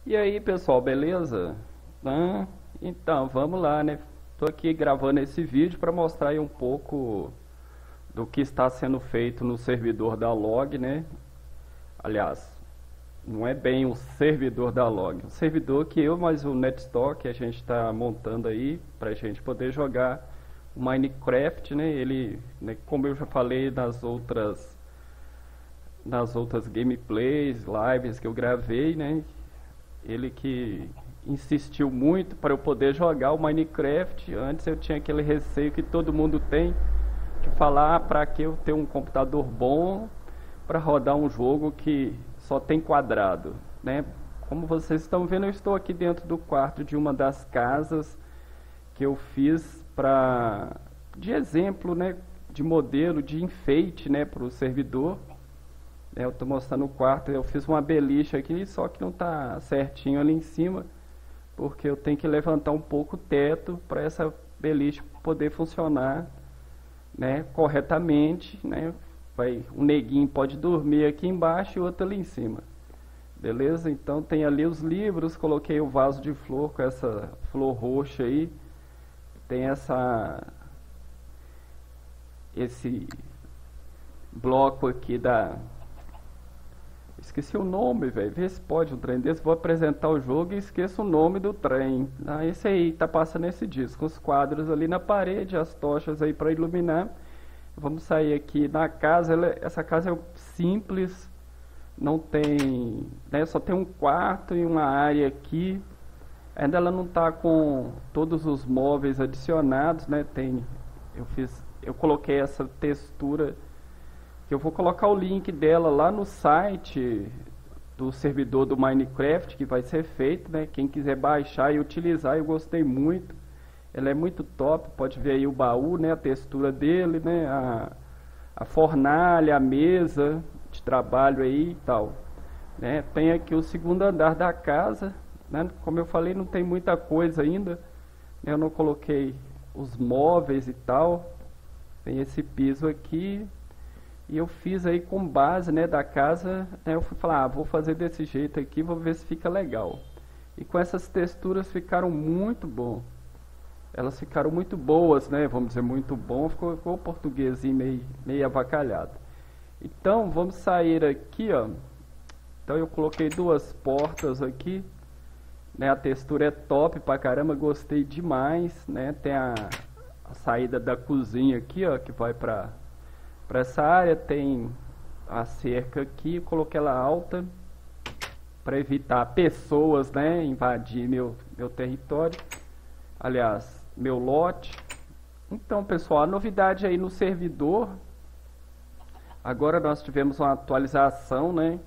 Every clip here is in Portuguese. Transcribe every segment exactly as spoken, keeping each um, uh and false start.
E aí, pessoal, beleza? Ah, então, vamos lá, né? Tô aqui gravando esse vídeo para mostrar aí um pouco do que está sendo feito no servidor da Log, né? Aliás, não é bem o servidor da Log, o servidor que eu mais o Netstock a gente está montando aí para a gente poder jogar o Minecraft, né? Ele, né, como eu já falei nas outras nas outras gameplays, lives que eu gravei, né? Ele que insistiu muito para eu poder jogar o Minecraft. Antes eu tinha aquele receio que todo mundo tem, que falar para que eu ter um computador bom para rodar um jogo que só tem quadrado, né? Como vocês estão vendo, eu estou aqui dentro do quarto de uma das casas que eu fiz para de exemplo, né, de modelo de enfeite, né, para o servidor. É, eu estou mostrando o quarto, eu fiz uma beliche aqui, só que não está certinho ali em cima, porque eu tenho que levantar um pouco o teto para essa beliche poder funcionar, né, corretamente, né? Vai, um neguinho pode dormir aqui embaixo e outro ali em cima. Beleza? Então tem ali os livros, coloquei o vaso de flor com essa flor roxa aí. Tem essa esse bloco aqui da esqueci o nome, velho. Vê se pode um trem desse. Vou apresentar o jogo e esqueço o nome do trem. Ah, esse aí tá passando esse disco. Os quadros ali na parede, as tochas aí para iluminar. Vamos sair aqui na casa. Ela, essa casa é simples. Não tem, né, só tem um quarto e uma área aqui. Ainda ela não tá com todos os móveis adicionados, né? Tem, eu fiz, eu coloquei essa textura que eu vou colocar o link dela lá no site do servidor do Minecraft que vai ser feito, né? Quem quiser baixar e utilizar, eu gostei muito. Ela é muito top, pode ver aí o baú, né? A textura dele, né? A, a fornalha, a mesa de trabalho aí e tal, né? Tem aqui o segundo andar da casa, né? Como eu falei, não tem muita coisa ainda, né? Eu não coloquei os móveis e tal. Tem esse piso aqui. E eu fiz aí com base, né, da casa, né, eu fui falar, ah, vou fazer desse jeito aqui, vou ver se fica legal. E com essas texturas ficaram muito bom. Elas ficaram muito boas, né, vamos dizer, muito bom, ficou, ficou o portuguesinho meio, meio avacalhado. Então, vamos sair aqui, ó. Então eu coloquei duas portas aqui, né, a textura é top pra caramba, gostei demais, né, tem a, a saída da cozinha aqui, ó, que vai pra... Para essa área tem a cerca aqui, eu coloquei ela alta para evitar pessoas, né, invadir meu, meu território, aliás, meu lote. Então, pessoal, a novidade aí no servidor, agora nós tivemos uma atualização, né,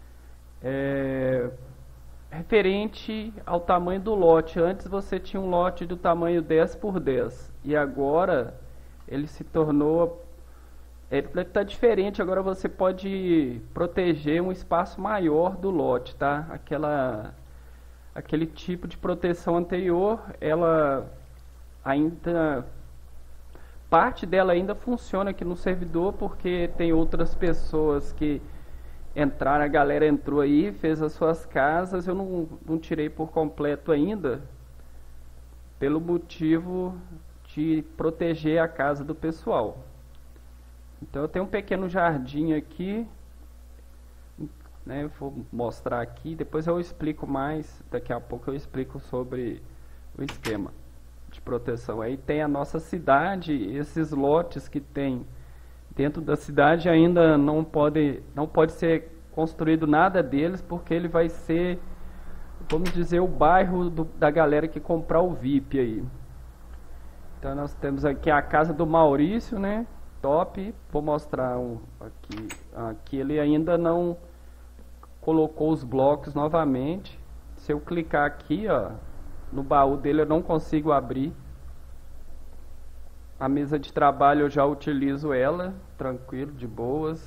é, referente ao tamanho do lote. Antes você tinha um lote do tamanho dez por dez e agora ele se tornou... Ele está diferente, agora você pode proteger um espaço maior do lote, tá? Aquela, aquele tipo de proteção anterior, ela ainda, parte dela ainda funciona aqui no servidor, porque tem outras pessoas que entraram, a galera entrou aí, fez as suas casas, eu não, não tirei por completo ainda, pelo motivo de proteger a casa do pessoal. Então eu tenho um pequeno jardim aqui, né, eu vou mostrar aqui, depois eu explico mais, daqui a pouco eu explico sobre o esquema de proteção. Aí tem a nossa cidade, esses lotes que tem dentro da cidade ainda não pode, não pode ser construído nada deles, porque ele vai ser, vamos dizer, o bairro do, da galera que comprar o V I P aí. Então nós temos aqui a casa do Maurício, né? Top, vou mostrar um aqui, aqui ele ainda não colocou os blocos novamente. Se eu clicar aqui, ó, no baú dele eu não consigo abrir. A mesa de trabalho eu já utilizo ela, tranquilo, de boas.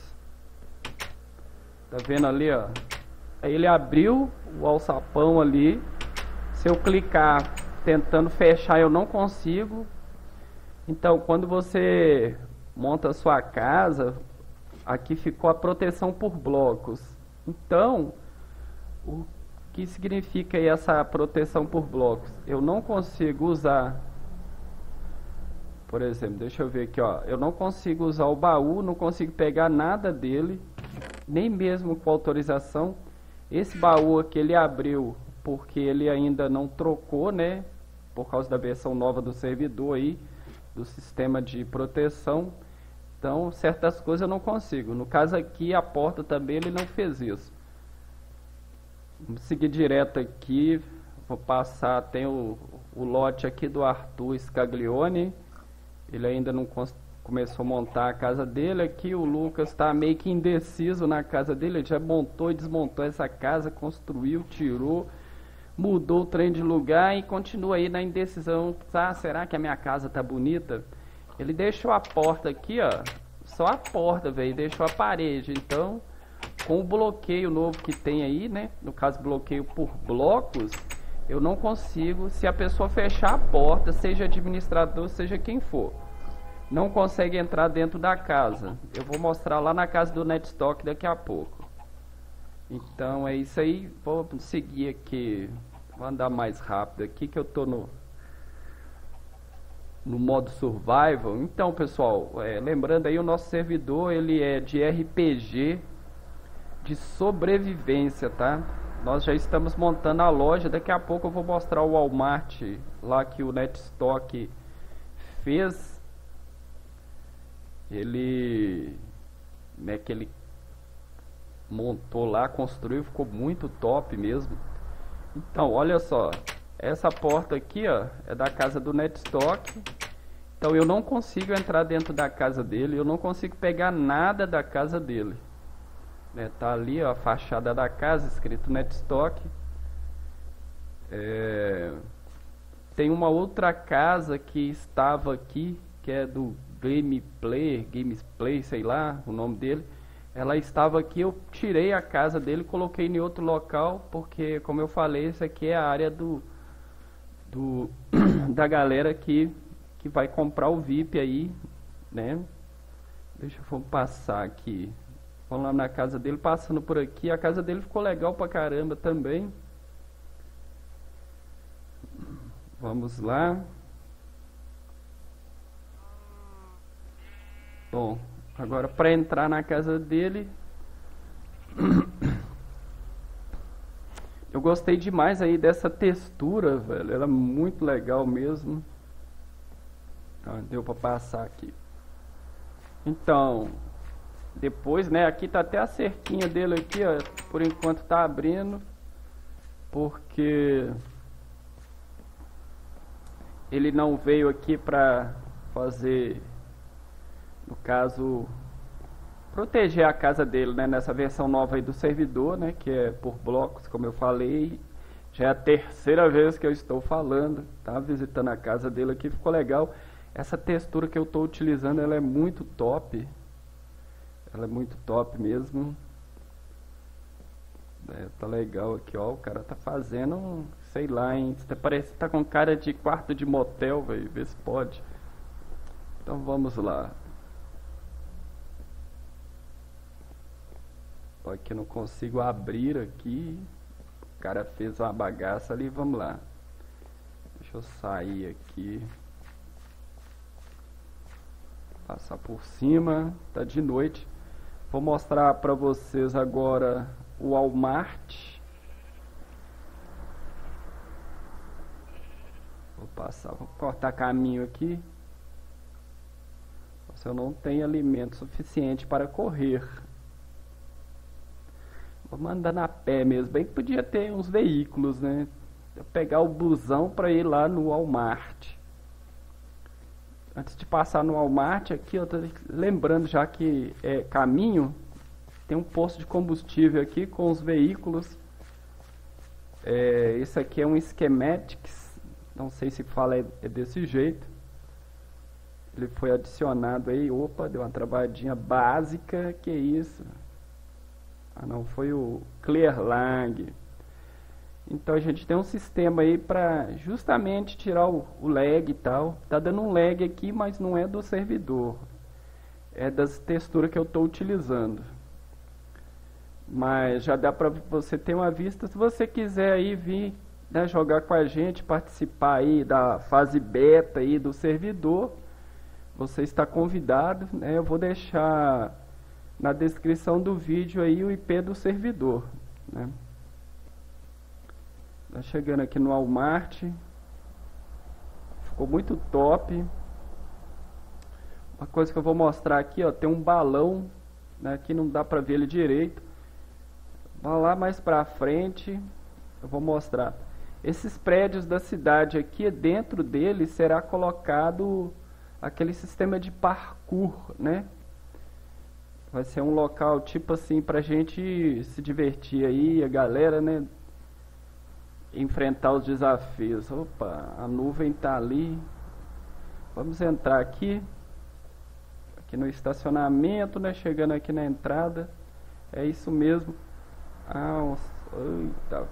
Tá vendo ali, ó? Aí ele abriu o alçapão ali. Se eu clicar tentando fechar eu não consigo. Então quando você monta a sua casa, aqui ficou a proteção por blocos. Então, o O que significa aí essa proteção por blocos? Eu não consigo usar, por exemplo, deixa eu ver aqui, ó, eu não consigo usar o baú, não consigo pegar nada dele, nem mesmo com autorização. Esse baú aqui ele abriu porque ele ainda não trocou, né? Por causa da versão nova do servidor aí, do sistema de proteção. Então, certas coisas eu não consigo. No caso aqui, a porta também ele não fez isso. Vamos seguir direto aqui. Vou passar, tem o, o lote aqui do Arthur Scaglione. Ele ainda não começou a montar a casa dele. Aqui o Lucas está meio que indeciso na casa dele. Ele já montou e desmontou essa casa, construiu, tirou, mudou o trem de lugar e continua aí na indecisão. Ah, será que a minha casa tá bonita? Ele deixou a porta aqui, ó, só a porta, velho, deixou a parede. Então, com o bloqueio novo que tem aí, né, no caso bloqueio por blocos, eu não consigo, se a pessoa fechar a porta, seja administrador, seja quem for, não consegue entrar dentro da casa. Eu vou mostrar lá na casa do Netstock daqui a pouco. Então é isso aí, vou seguir aqui, vou andar mais rápido aqui que eu tô no no modo survival. Então pessoal, é, lembrando aí, o nosso servidor ele é de R P G de sobrevivência, tá? Nós já estamos montando a loja, daqui a pouco eu vou mostrar o Walmart lá que o Netstock fez. Ele, né, que ele montou lá, construiu, ficou muito top mesmo. Então, olha só, essa porta aqui, ó, é da casa do Netstock. Então eu não consigo entrar dentro da casa dele, eu não consigo pegar nada da casa dele. Né, tá ali, ó, a fachada da casa, escrito Netstock. É... Tem uma outra casa que estava aqui, que é do Gameplay, Gamesplay, sei lá o nome dele. Ela estava aqui, eu tirei a casa dele, coloquei em outro local, porque, como eu falei, isso aqui é a área do, do da galera que, que vai comprar o V I P aí, né? Deixa eu vou passar aqui. Vamos lá na casa dele, passando por aqui. A casa dele ficou legal pra caramba também. Vamos lá. Bom, agora para entrar na casa dele, eu gostei demais aí dessa textura, velho. Ela é muito legal mesmo. Ah, deu para passar aqui. Então, depois, né, aqui tá até a cerquinha dele aqui, ó, por enquanto tá abrindo, porque ele não veio aqui para fazer, no caso, proteger a casa dele, né, nessa versão nova aí do servidor, né, que é por blocos, como eu falei. Já é a terceira vez que eu estou falando, tá, visitando a casa dele aqui, ficou legal. Essa textura que eu estou utilizando, ela é muito top. Ela é muito top mesmo. É, tá legal aqui, ó. O cara tá fazendo um, sei lá, hein. Tá, parece que tá com cara de quarto de motel, velho. Vê se pode. Então vamos lá. Ó, que eu não consigo abrir aqui. O cara fez uma bagaça ali. Vamos lá. Deixa eu sair aqui. Passar por cima. Tá de noite. Vou mostrar para vocês agora o Walmart. Vou passar, vou cortar caminho aqui. Se eu não tenho alimento suficiente para correr, vou mandar na pé mesmo. Bem que podia ter uns veículos, né? Eu pegar o busão para ir lá no Walmart. Antes de passar no Walmart, aqui eu tô lembrando já que é caminho, tem um posto de combustível aqui com os veículos. É, esse aqui é um schematics, não sei se fala é, é desse jeito. Ele foi adicionado aí, opa, deu uma travadinha básica, que isso? Ah não, foi o Clearlang. Então a gente tem um sistema aí para justamente tirar o, o lag e tal. Tá dando um lag aqui, mas não é do servidor. É das texturas que eu estou utilizando. mas já dá para você ter uma vista. Se você quiser aí vir, né, jogar com a gente, participar aí da fase beta aí do servidor, você está convidado, né? Eu vou deixar na descrição do vídeo aí o I P do servidor, né? Tá chegando aqui no Walmart, ficou muito top. Uma coisa que eu vou mostrar aqui, ó, tem um balão, né? Aqui não dá para ver ele direito. Vá lá mais para frente, eu vou mostrar. Esses prédios da cidade aqui, dentro dele será colocado aquele sistema de parkour, né? Vai ser um local tipo assim pra gente se divertir aí, a galera, né? Enfrentar os desafios. Opa, a nuvem tá ali. Vamos entrar aqui. Aqui no estacionamento, né? Chegando aqui na entrada. É isso mesmo. Ah, eita.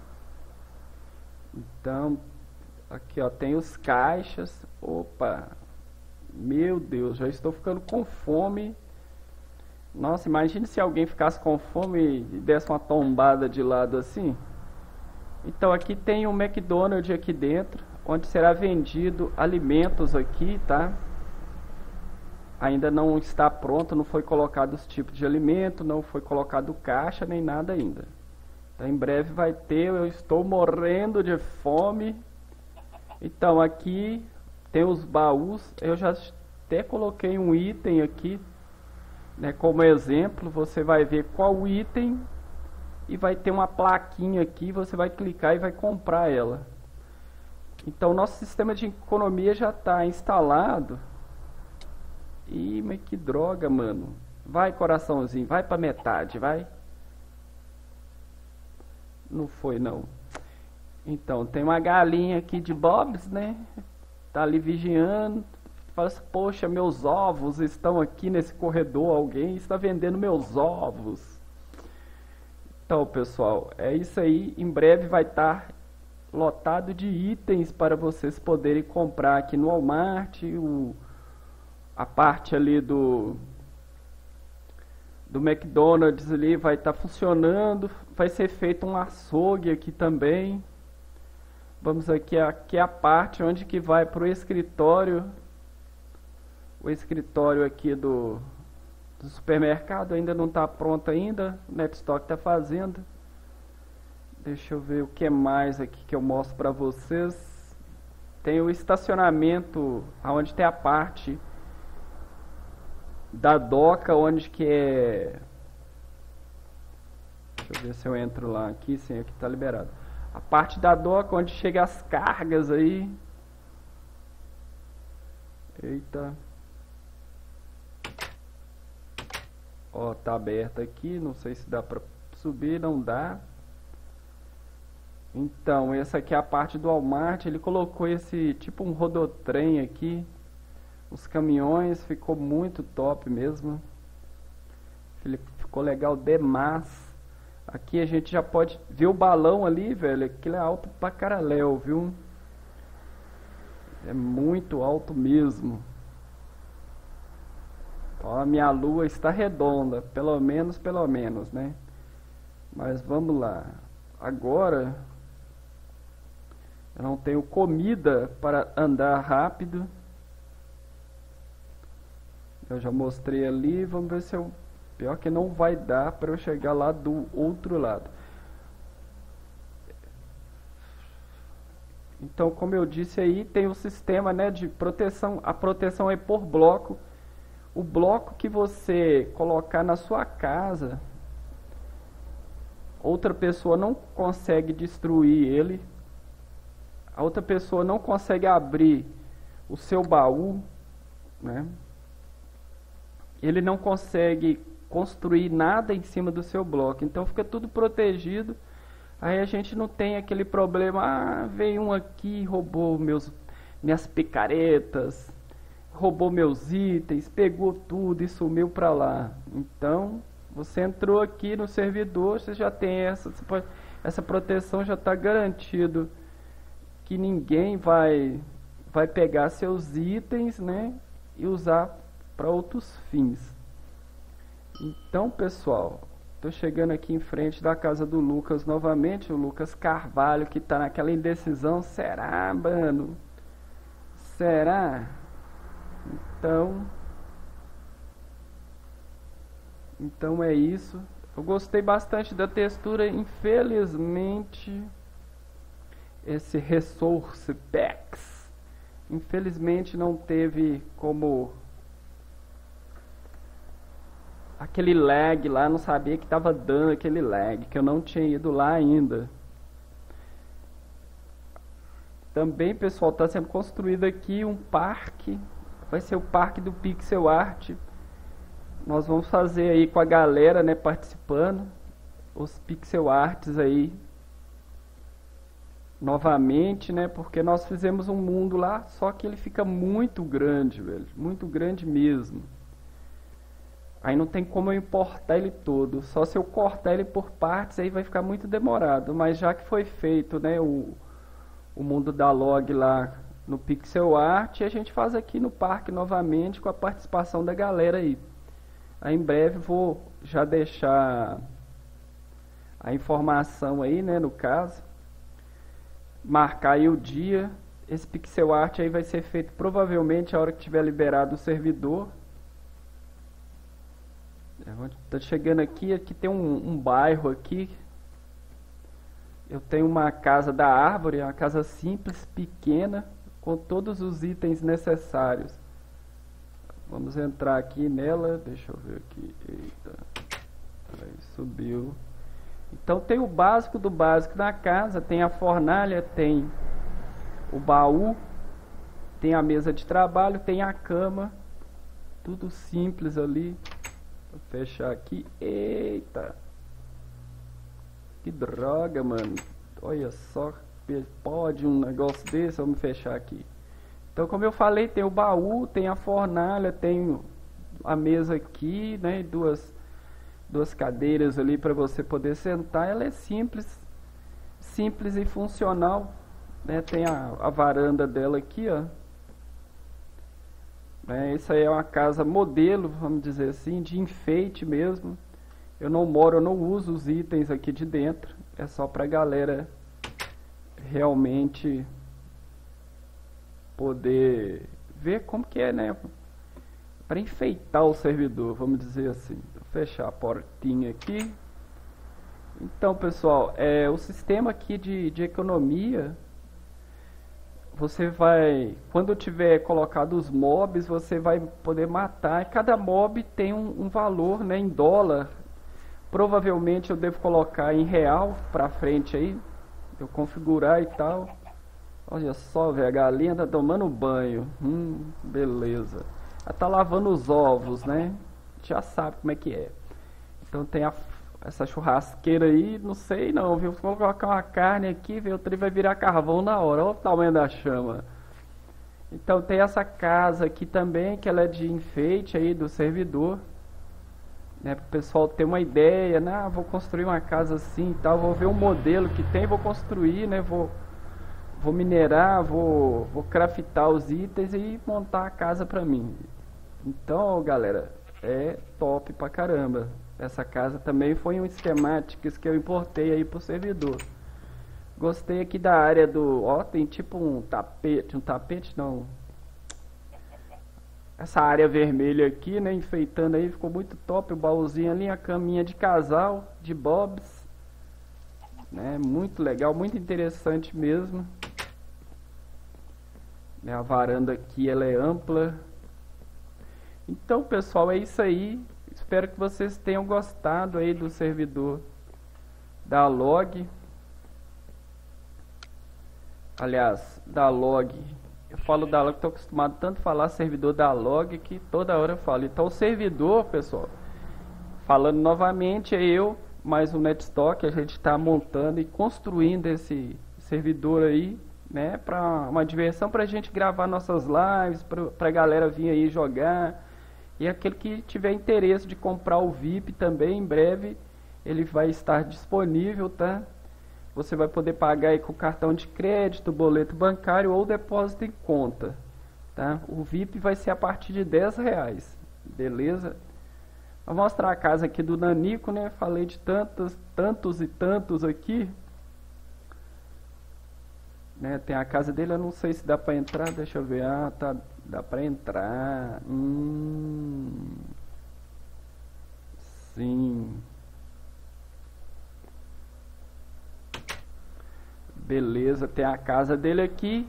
Então, aqui ó, tem os caixas. Opa. Meu Deus, já estou ficando com fome. Nossa, imagine se alguém ficasse com fome e desse uma tombada de lado assim. Então aqui tem um McDonald's aqui dentro, onde será vendido alimentos aqui, tá? Ainda não está pronto, não foi colocado os tipos de alimento, não foi colocado caixa nem nada ainda. Então em breve vai ter, eu estou morrendo de fome. Então aqui tem os baús, eu já até coloquei um item aqui, né, como exemplo. Você vai ver qual item e vai ter uma plaquinha aqui, você vai clicar e vai comprar ela. Então nosso sistema de economia já está instalado. Ih, mas que droga, mano. Vai, coraçãozinho, vai pra metade, vai. Não foi não. Então tem uma galinha aqui de Bob's, né? Tá ali vigiando. Fala assim, poxa, meus ovos estão aqui nesse corredor. Alguém está vendendo meus ovos. Então, pessoal, é isso aí. Em breve vai estar lotado de itens para vocês poderem comprar aqui no Walmart. O, a parte ali do do McDonald's ali vai estar funcionando. Vai ser feito um açougue aqui também. Vamos aqui, aqui é a parte onde que vai para o escritório. O escritório aqui do, do supermercado ainda não está pronto ainda. O NetStock está fazendo. Deixa eu ver o que mais aqui que eu mostro para vocês. Tem o estacionamento, onde tem a parte da doca, onde que é... Deixa eu ver se eu entro lá aqui. Sim, aqui está liberado. A parte da doca onde chega as cargas aí. Eita. Ó, tá aberta aqui. Não sei se dá pra subir, não dá. Então, essa aqui é a parte do Walmart. Ele colocou esse tipo um rodotrem aqui. Os caminhões, ficou muito top mesmo. Ficou legal demais. Aqui a gente já pode ver o balão ali, velho. Aquilo é alto pra caraléu, viu? É muito alto mesmo. Ó, a minha lua está redonda. Pelo menos, pelo menos, né? Mas vamos lá. Agora, eu não tenho comida para andar rápido. Eu já mostrei ali. Vamos ver se eu... Pior que não vai dar para eu chegar lá do outro lado. Então, como eu disse aí, tem o sistema, né, de proteção. A proteção é por bloco. O bloco que você colocar na sua casa, outra pessoa não consegue destruir ele. A outra pessoa não consegue abrir o seu baú, né? Ele não consegue construir nada em cima do seu bloco, então fica tudo protegido. Aí a gente não tem aquele problema, ah, veio um aqui, roubou meus, minhas picaretas, roubou meus itens, pegou tudo e sumiu para lá. Então, você entrou aqui no servidor, você já tem essa, pode, essa proteção, já está garantido que ninguém vai, vai pegar seus itens, né, e usar para outros fins. Então, pessoal, Tô chegando aqui em frente da casa do Lucas novamente, o Lucas Carvalho, que tá naquela indecisão. Será, mano? Será? Então, então é isso. Eu gostei bastante da textura, infelizmente esse Resource Packs, infelizmente não teve como aquele lag lá, não sabia que tava dando aquele lag, que eu não tinha ido lá ainda. Também, pessoal, está sendo construído aqui um parque, vai ser o parque do Pixel Art. Nós vamos fazer aí com a galera, né, participando, os Pixel Arts aí, novamente, né, porque nós fizemos um mundo lá, só que ele fica muito grande, velho, muito grande mesmo. Aí não tem como eu importar ele todo, só se eu cortar ele por partes, aí vai ficar muito demorado. Mas já que foi feito, né, o, o mundo da log lá no Pixel Art, a gente faz aqui no parque novamente com a participação da galera aí. Aí em breve vou já deixar a informação aí, né, no caso, marcar aí o dia. Esse Pixel Art aí vai ser feito provavelmente a hora que tiver liberado o servidor. Tá chegando aqui, aqui tem um, um bairro aqui. Eu tenho uma casa da árvore, uma casa simples, pequena, com todos os itens necessários. Vamos entrar aqui nela, deixa eu ver aqui. Eita, aí subiu. Então tem o básico do básico na casa, tem a fornalha, tem o baú, tem a mesa de trabalho, tem a cama, tudo simples ali. Vou fechar aqui. Eita, que droga, mano. Olha só, pode um negócio desse. Vamos fechar aqui. Então, como eu falei, tem o baú, tem a fornalha, tem a mesa aqui, né, duas, duas cadeiras ali para você poder sentar. Ela é simples, simples e funcional, né? Tem a, a varanda dela aqui, ó. É, essa aí é uma casa modelo, vamos dizer assim, de enfeite mesmo. Eu não moro, eu não uso os itens aqui de dentro. É só pra galera realmente poder ver como que é, né? Para enfeitar o servidor, vamos dizer assim. Vou fechar a portinha aqui. Então, pessoal, é, o sistema aqui de, de economia... Você vai, quando tiver colocado os mobs, você vai poder matar. Cada mob tem um, um valor, né, em dólar. Provavelmente eu devo colocar em real pra frente aí. Eu configurar e tal. Olha só, velho, a galinha tá tomando banho. Hum, beleza. Ela tá lavando os ovos, né? Já sabe como é que é. Então tem a, essa churrasqueira aí, não sei não, viu? Vou colocar uma carne aqui, viu? O trem vai virar carvão na hora. Olha o tamanho da chama. Então tem essa casa aqui também, que ela é de enfeite aí do servidor, né? Para o pessoal ter uma ideia, né? Ah, vou construir uma casa assim e tal, vou ver um modelo que tem, vou construir, né? Vou, vou minerar, vou, vou craftar os itens e montar a casa pra mim. Então, galera, é top pra caramba. Essa casa também foi um schematics que eu importei aí pro servidor. Gostei aqui da área do... Ó, tem tipo um tapete, um tapete não. Essa área vermelha aqui, né, enfeitando aí, ficou muito top. O baúzinho ali, a caminha de casal, de bobs. Né, muito legal, muito interessante mesmo. A varanda aqui, ela é ampla. Então, pessoal, é isso aí. Espero que vocês tenham gostado aí do servidor da log. Aliás, da log. Eu falo da log, estou acostumado tanto a falar servidor da log que toda hora eu falo. Então, o servidor, pessoal, falando novamente, é eu, mais um Netstock. A gente está montando e construindo esse servidor aí, né, para uma diversão, para a gente gravar nossas lives, para a galera vir aí jogar. E aquele que tiver interesse de comprar o V I P também, em breve ele vai estar disponível, tá? Você vai poder pagar aí com cartão de crédito, boleto bancário ou depósito em conta, tá? O V I P vai ser a partir de dez reais, beleza? Vou mostrar a casa aqui do Nanico, né? Falei de tantos, tantos e tantos aqui. Né? Tem a casa dele, eu não sei se dá pra entrar, deixa eu ver. Ah, tá, dá pra entrar. Hum, sim. Beleza, tem a casa dele aqui.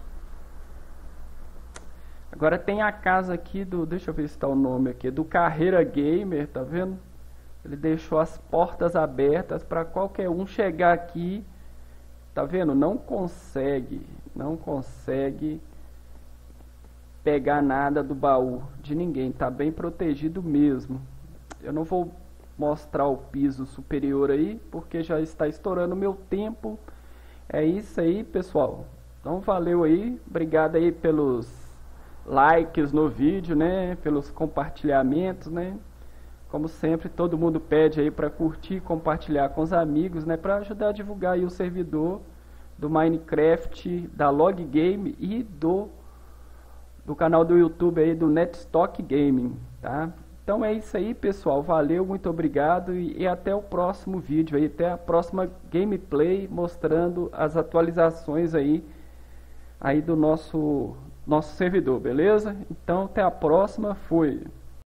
Agora tem a casa aqui do, deixa eu ver se tá o nome aqui, do Carreira Gamer, tá vendo? Ele deixou as portas abertas para qualquer um chegar aqui. Tá vendo? Não consegue, não consegue pegar nada do baú de ninguém. Tá bem protegido mesmo. Eu não vou mostrar o piso superior aí, porque já está estourando o meu tempo. É isso aí, pessoal. Então valeu aí. Obrigado aí pelos likes no vídeo, né? Pelos compartilhamentos, né? Como sempre, todo mundo pede aí para curtir e compartilhar com os amigos, né? Para ajudar a divulgar aí o servidor do Minecraft, da Log Game e do, do canal do YouTube aí do Netstock Gaming, tá? Então é isso aí, pessoal. Valeu, muito obrigado e, e até o próximo vídeo aí, até a próxima gameplay mostrando as atualizações aí, aí do nosso, nosso servidor, beleza? Então até a próxima, fui!